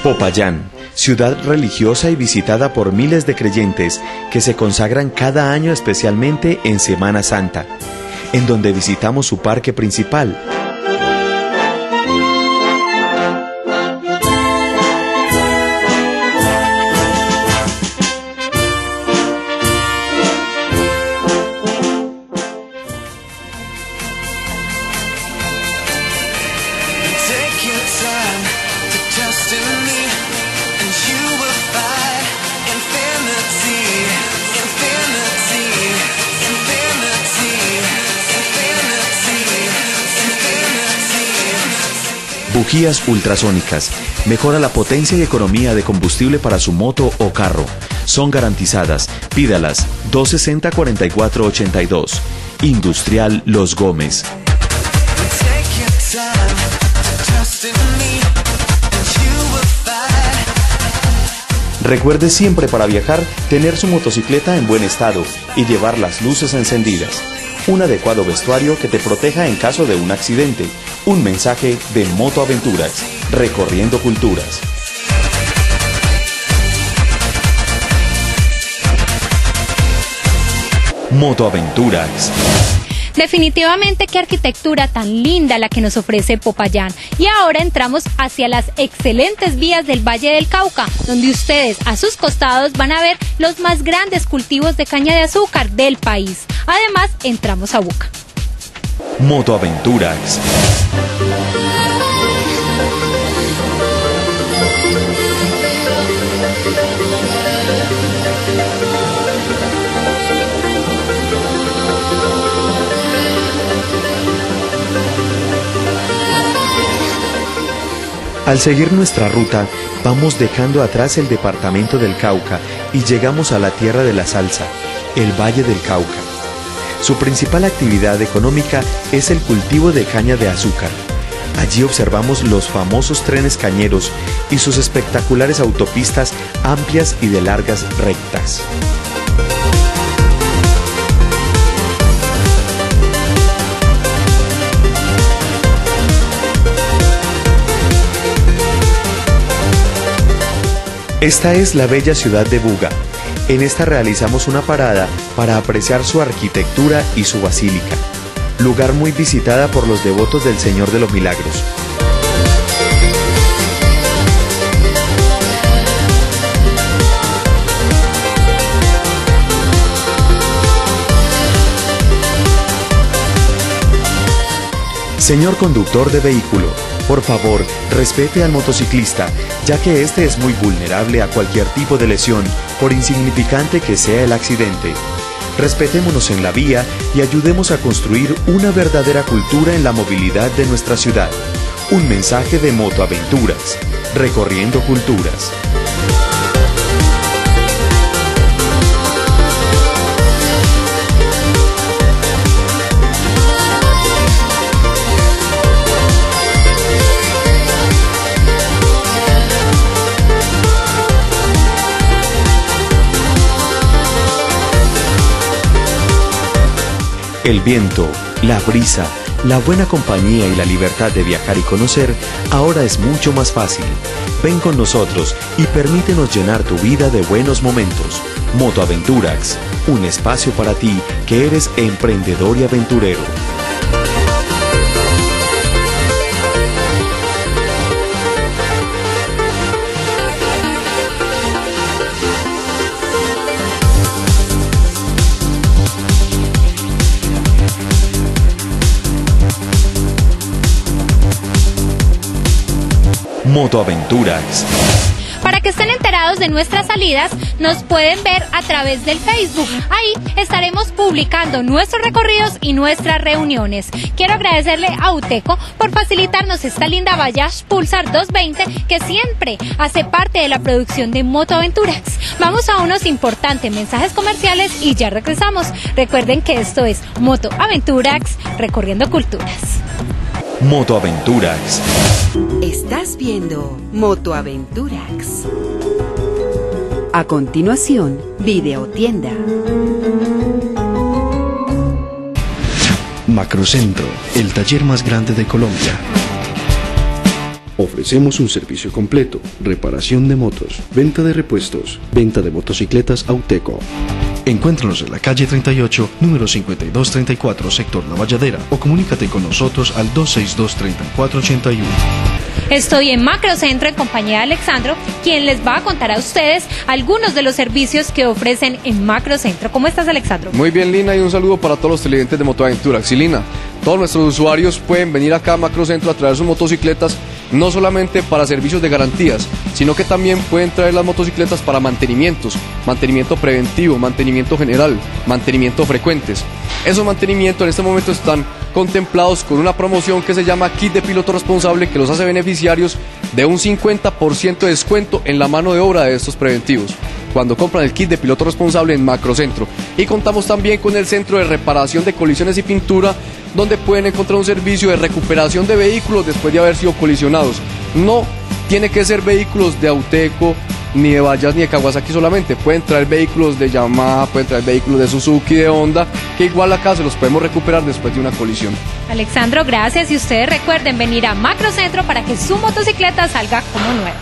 Popayán, ciudad religiosa y visitada por miles de creyentes que se consagran cada año especialmente en Semana Santa, en donde visitamos su parque principal. Bujías ultrasónicas. Mejora la potencia y economía de combustible para su moto o carro. Son garantizadas. Pídalas. 260-4482. Industrial Los Gómez. Recuerde siempre para viajar tener su motocicleta en buen estado y llevar las luces encendidas. Un adecuado vestuario que te proteja en caso de un accidente. Un mensaje de Motoaventuras, recorriendo culturas. Motoaventuras. Definitivamente qué arquitectura tan linda la que nos ofrece Popayán. Y ahora entramos hacia las excelentes vías del Valle del Cauca, donde ustedes a sus costados van a ver los más grandes cultivos de caña de azúcar del país. Además, entramos a Buga. Motoaventuras. Al seguir nuestra ruta, vamos dejando atrás el departamento del Cauca y llegamos a la tierra de la salsa, el Valle del Cauca. Su principal actividad económica es el cultivo de caña de azúcar. Allí observamos los famosos trenes cañeros y sus espectaculares autopistas amplias y de largas rectas. Esta es la bella ciudad de Buga. En esta realizamos una parada para apreciar su arquitectura y su basílica, lugar muy visitada por los devotos del Señor de los Milagros. Señor conductor de vehículo, por favor, respete al motociclista, ya que este es muy vulnerable a cualquier tipo de lesión, por insignificante que sea el accidente. Respetémonos en la vía y ayudemos a construir una verdadera cultura en la movilidad de nuestra ciudad. Un mensaje de Motoaventuras, recorriendo culturas. El viento, la brisa, la buena compañía y la libertad de viajar y conocer ahora es mucho más fácil. Ven con nosotros y permítenos llenar tu vida de buenos momentos. Motoaventuras, un espacio para ti que eres emprendedor y aventurero. Motoaventuras. Para que estén enterados de nuestras salidas, nos pueden ver a través del Facebook. Ahí estaremos publicando nuestros recorridos y nuestras reuniones. Quiero agradecerle a Uteco por facilitarnos esta linda Bayash Pulsar 220 que siempre hace parte de la producción de Motoaventuras. Vamos a unos importantes mensajes comerciales y ya regresamos. Recuerden que esto es Motoaventuras, recorriendo culturas. Motoaventuras. Estás viendo Motoaventuras. A continuación, Videotienda. Macrocentro, el taller más grande de Colombia. Ofrecemos un servicio completo, reparación de motos, venta de repuestos, venta de motocicletas Auteco. Encuéntranos en la calle 38, número 5234, sector La Valladera, o comunícate con nosotros al 262-3481. Estoy en Macrocentro en compañía de Alexandro, quien les va a contar a ustedes algunos de los servicios que ofrecen en Macrocentro. ¿Cómo estás, Alexandro? Muy bien, Lina, y un saludo para todos los televidentes de Motoaventurax. Y Lina, todos nuestros usuarios pueden venir acá a Macrocentro a traer sus motocicletas, no solamente para servicios de garantías, sino que también pueden traer las motocicletas para mantenimientos, mantenimiento preventivo, mantenimiento general, mantenimiento frecuentes. Esos mantenimientos en este momento están contemplados con una promoción que se llama Kit de Piloto Responsable, que los hace beneficiarios de un 50% de descuento en la mano de obra de estos preventivos cuando compran el kit de piloto responsable en Macrocentro. Y contamos también con el centro de reparación de colisiones y pintura, donde pueden encontrar un servicio de recuperación de vehículos después de haber sido colisionados. No tiene que ser vehículos de Auteco, ni de Bajaj, ni de Kawasaki solamente. Pueden traer vehículos de Yamaha, pueden traer vehículos de Suzuki, de Honda, que igual acá se los podemos recuperar después de una colisión. Alexandro, gracias, y ustedes recuerden venir a Macrocentro para que su motocicleta salga como nueva.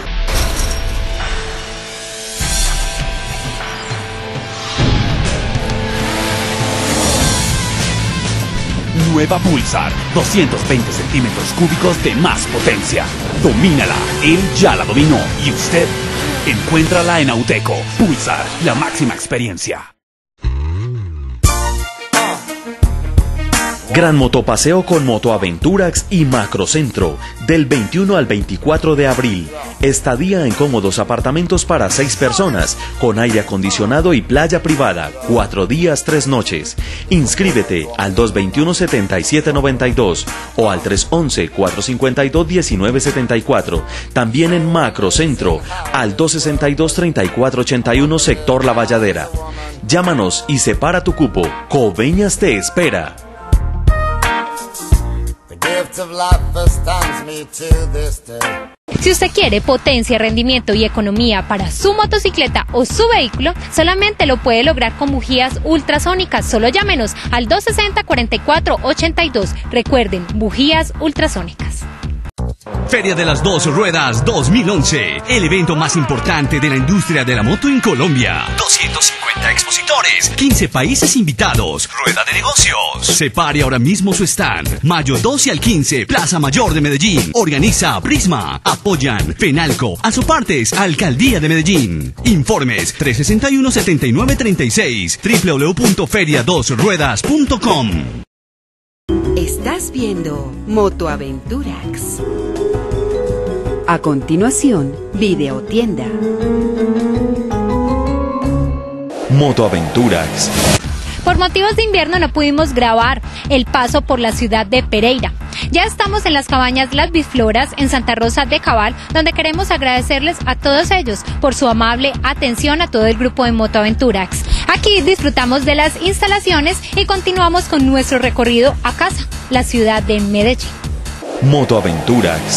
Nueva Pulsar, 220 centímetros cúbicos de más potencia. Domínala, él ya la dominó. ¿Y usted? Encuéntrala en Auteco. Pulsar, la máxima experiencia. Gran motopaseo con Motoaventurax y Macrocentro, del 21 al 24 de abril. Estadía en cómodos apartamentos para 6 personas, con aire acondicionado y playa privada, 4 días, 3 noches. Inscríbete al 221-7792 o al 311-452-1974. También en Macrocentro, al 262-3481, sector La Valladera. Llámanos y separa tu cupo. Coveñas te espera. Si usted quiere potencia, rendimiento y economía para su motocicleta o su vehículo, solamente lo puede lograr con bujías ultrasónicas. Solo llámenos al 260-4482. Recuerden, bujías ultrasónicas. Feria de las Dos Ruedas 2011, el evento más importante de la industria de la moto en Colombia. 250 expositores, 15 países invitados, rueda de negocios. Separe ahora mismo su stand. Mayo 12 al 15, Plaza Mayor de Medellín. Organiza Prisma. Apoyan Fenalco, Azopartes, Alcaldía de Medellín. Informes 361-7936, www.feriadosruedas.com. Estás viendo Motoaventurax. A continuación, Videotienda. Motoaventurax. Por motivos de invierno no pudimos grabar el paso por la ciudad de Pereira. Ya estamos en las cabañas Las Bifloras en Santa Rosa de Cabal, donde queremos agradecerles a todos ellos por su amable atención a todo el grupo de Motoaventurax. Aquí disfrutamos de las instalaciones y continuamos con nuestro recorrido a casa, la ciudad de Medellín. Motoaventurax.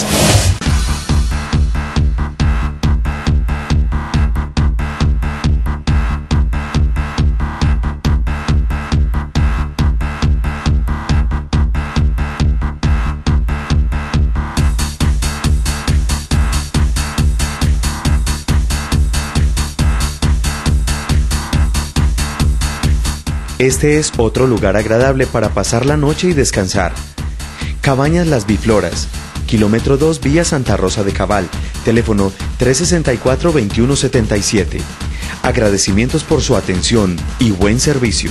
Este es otro lugar agradable para pasar la noche y descansar. Cabañas Las Bifloras, kilómetro 2, vía Santa Rosa de Cabal, teléfono 364-2177. Agradecimientos por su atención y buen servicio.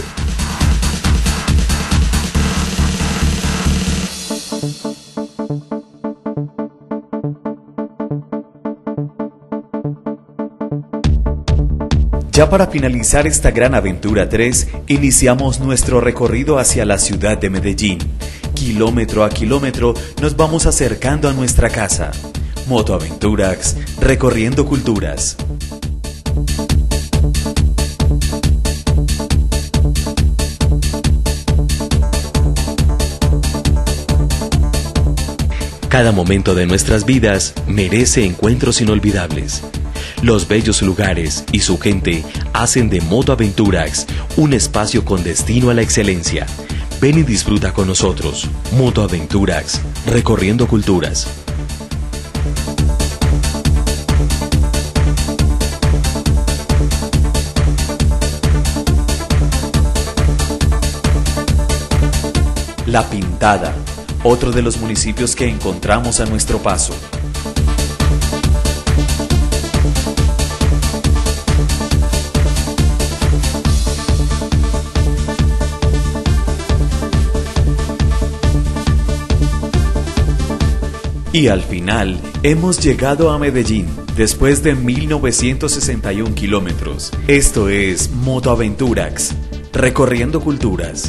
Ya para finalizar esta gran aventura 3, iniciamos nuestro recorrido hacia la ciudad de Medellín. Kilómetro a kilómetro nos vamos acercando a nuestra casa. Motoaventurax, recorriendo culturas. Cada momento de nuestras vidas merece encuentros inolvidables. Los bellos lugares y su gente hacen de Motoaventurax un espacio con destino a la excelencia. Ven y disfruta con nosotros. Motoaventurax, recorriendo culturas. La Pintada, otro de los municipios que encontramos a nuestro paso. Y al final, hemos llegado a Medellín, después de 1961 kilómetros. Esto es Motoaventurax, recorriendo culturas.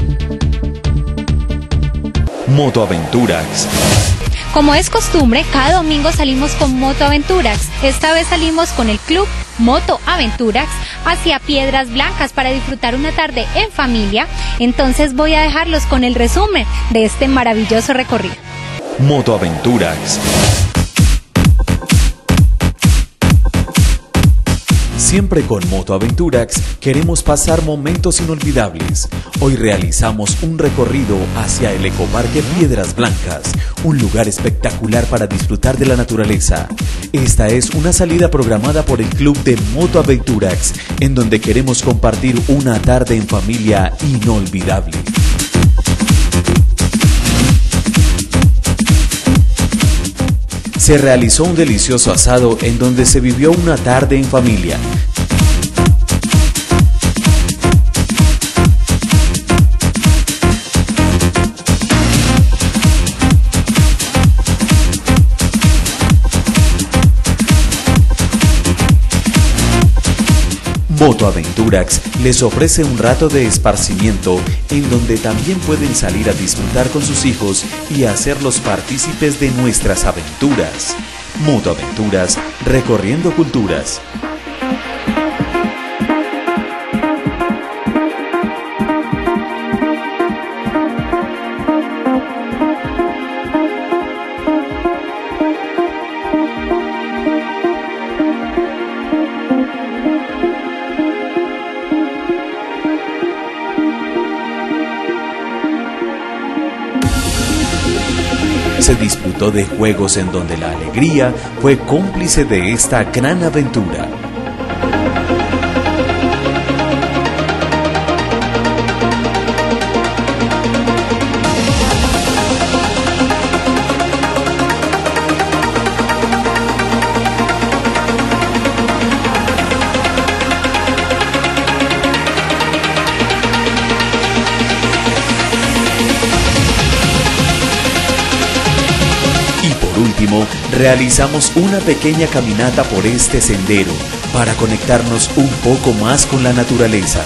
Motoaventurax. Como es costumbre, cada domingo salimos con Motoaventurax. Esta vez salimos con el club Motoaventurax hacia Piedras Blancas para disfrutar una tarde en familia. Entonces voy a dejarlos con el resumen de este maravilloso recorrido. Motoaventurax. Siempre con Motoaventurax queremos pasar momentos inolvidables. Hoy realizamos un recorrido hacia el Ecoparque Piedras Blancas, un lugar espectacular para disfrutar de la naturaleza. Esta es una salida programada por el club de Motoaventurax, en donde queremos compartir una tarde en familia inolvidable. Se realizó un delicioso asado en donde se vivió una tarde en familia. Motoaventurax les ofrece un rato de esparcimiento en donde también pueden salir a disfrutar con sus hijos y hacerlos partícipes de nuestras aventuras. Motoaventuras, recorriendo culturas. Se disfrutó de juegos en donde la alegría fue cómplice de esta gran aventura. Último, realizamos una pequeña caminata por este sendero para conectarnos un poco más con la naturaleza.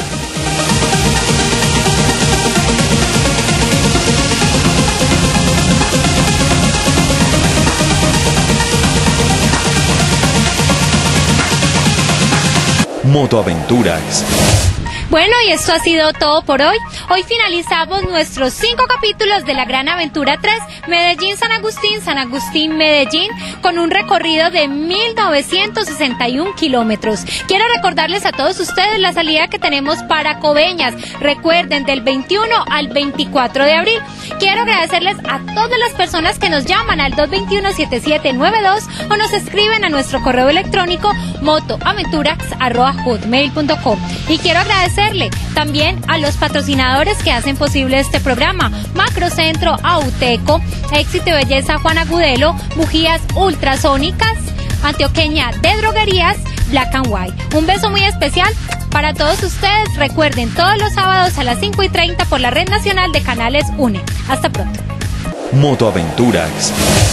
Motoaventurax. Bueno, y esto ha sido todo por hoy. Hoy finalizamos nuestros 5 capítulos de la Gran Aventura 3, Medellín-San Agustín, San Agustín-Medellín, con un recorrido de 1961 kilómetros. Quiero recordarles a todos ustedes la salida que tenemos para Coveñas. Recuerden, del 21 al 24 de abril. Quiero agradecerles a todas las personas que nos llaman al 221-7792 o nos escriben a nuestro correo electrónico motoaventurax@hotmail.com. Y quiero agradecerle también a los patrocinadores que hacen posible este programa: Macrocentro Auteco, Éxito y Belleza Juan Agudelo, Bujías Ultrasónicas, Antioqueña de Droguerías, Black and White. Un beso muy especial para todos ustedes. Recuerden, todos los sábados a las 5:30 por la Red Nacional de Canales UNE. Hasta pronto. Motoaventurax.